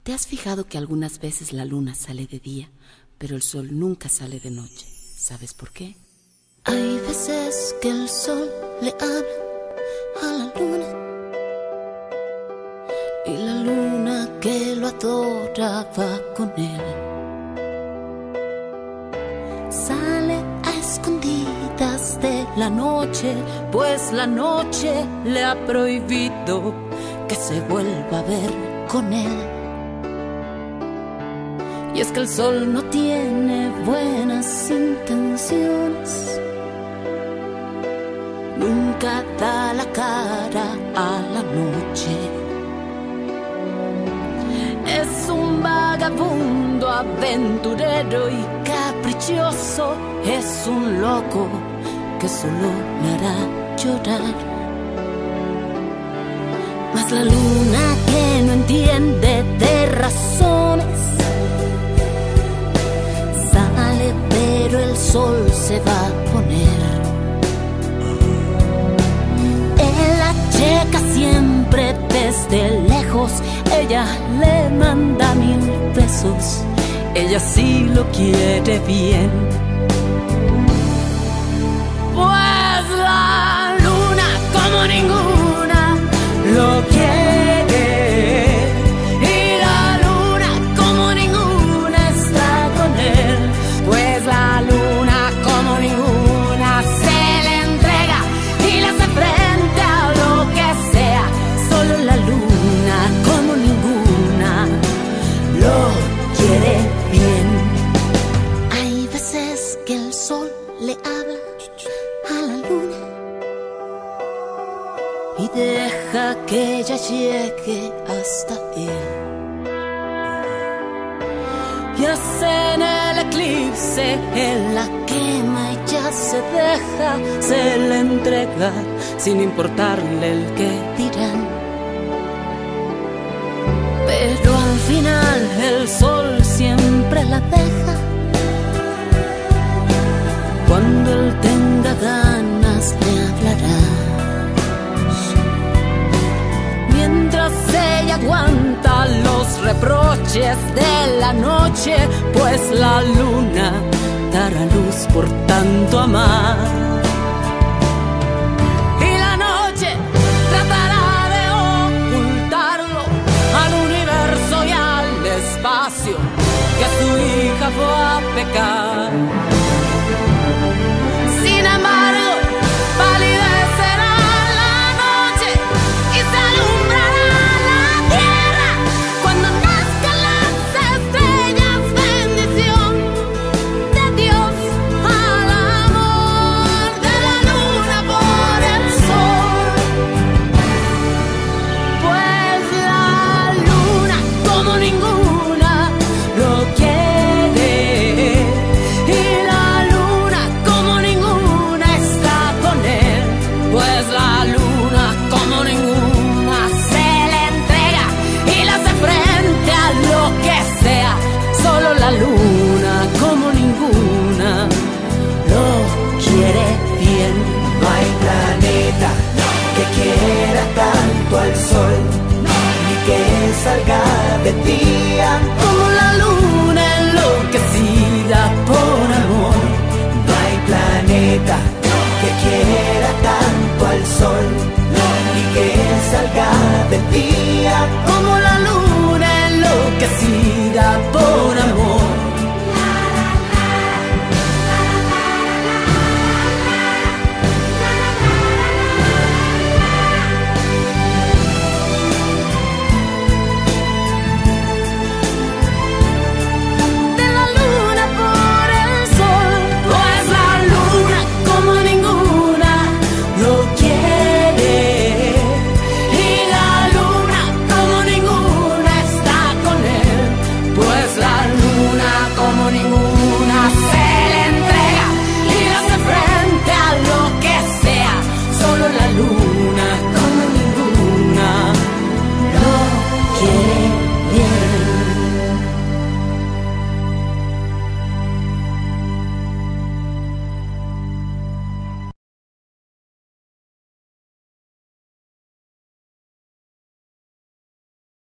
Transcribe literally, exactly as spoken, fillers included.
¿Te has fijado que algunas veces la luna sale de día, pero el sol nunca sale de noche? ¿Sabes por qué? Hay veces que el sol le habla a la luna, y la luna que lo adora va con él. Sale a escondidas de la noche, pues la noche le ha prohibido que se vuelva a ver con él. Y es que el sol no tiene buenas intenciones, nunca da la cara a la noche. Es un vagabundo aventurero y caprichoso, es un loco que solo le hará llorar. Mas la luna, que no entiende de razones, sale pero el sol se va a poner. Él la checa siempre desde lejos, ella le manda mil besos, ella sí lo quiere bien. Pues la luna, como ninguna, lo quiere, y la luna, como ninguna, está con él. Pues la luna, como ninguna, se le entrega y le hace frente a lo que sea. Solo la luna, como ninguna, lo quiere bien. Hay veces que el sol le habla a la luna y deja que ella llegue hasta él. Y hacen el eclipse, él la quema y ya se deja, se le entrega sin importarle el que dirán. Pero al final el sol siempre la deja, cuando él tenga ganas le hablará. Mientras ella aguanta los reproches de la noche, pues la luna dará luz por tanto amar. Y la noche tratará de ocultarlo al universo y al espacio, que a su hija fue a pecar. Sin embargo, palidecerá la noche y se alumbrará la tierra cuando nazcan las estrellas. Bendición de Dios al amor de la luna por el sol. Pues la luna, como ninguna, lo quiere, y la luna, como ninguna, está con él. Pues la luna, como ninguna, se le entrega y le hace frente a lo que sea. Solo la luna, como ninguna, lo quiere bien. No hay planeta que quiera tanto al sol, ni que salga de día Como la luna enloquecida por amor. No hay planeta que quiera tanto al sol, ni que salga de día.